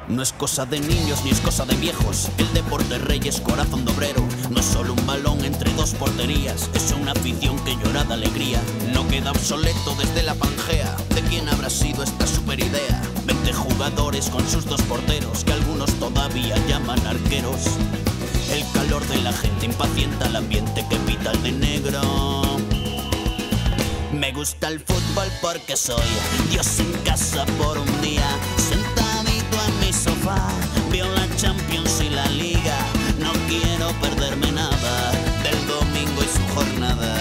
No es cosa de niños ni es cosa de viejos. El deporte rey es corazón de obrero. No es solo un balón entre dos porterías, es una afición que llora de alegría. No queda obsoleto desde la Pangea. ¿De quién habrá sido esta super idea? 20 jugadores con sus dos porteros, que algunos todavía llaman arqueros. El calor de la gente impacienta el ambiente que pita el de negro. Me gusta el fútbol porque soy Dios en casa por un día. Sentadito en mi sofá, veo la Champions y la Liga. No quiero perderme nada del domingo y su jornada,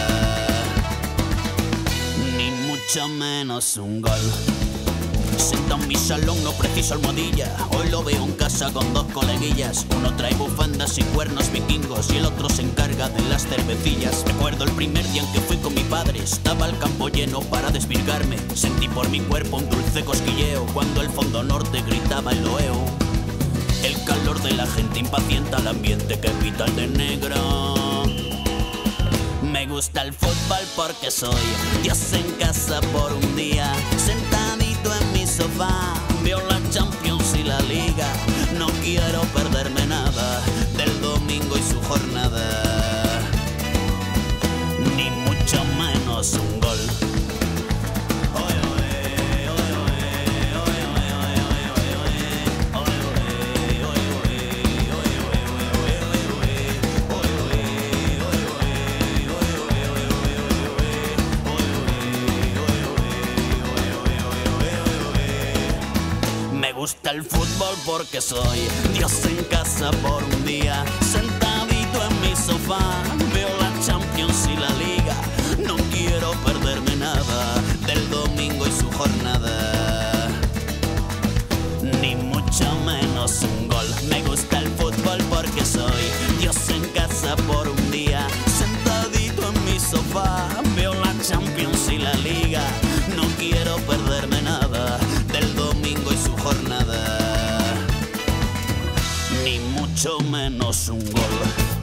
ni mucho menos un gol. Sentado en mi salón no preciso almohadilla. Hoy lo veo en casa con dos coleguillas. Uno trae bufandas y cuernos vikingos y el otro se encarga de las cervecillas. Recuerdo el primer día en que fui con mi padre. Estaba el campo lleno para desvirgarme. Sentí por mi cuerpo un dulce cosquilleo cuando el fondo norte gritaba el loeo. El calor de la gente impacienta el ambiente que pita el de negro. Me gusta el fútbol porque soy Dios en casa por un día. Sentadito en mi sofá, veo la Champions y la Liga. No quiero perderme nada del domingo y su jornada, ni mucho menos un gol. Me gusta el fútbol porque soy Dios en casa por un día. Sentadito en mi sofá, veo la Champions y la Liga. No quiero perderme nada del domingo y su jornada, ni mucho menos un gol. Me gusta el fútbol porque soy Dios en casa por un día. Sentadito en mi sofá, veo la Champions y la Liga. No quiero perderme nada del domingo y su jornada, ni mucho menos un gol.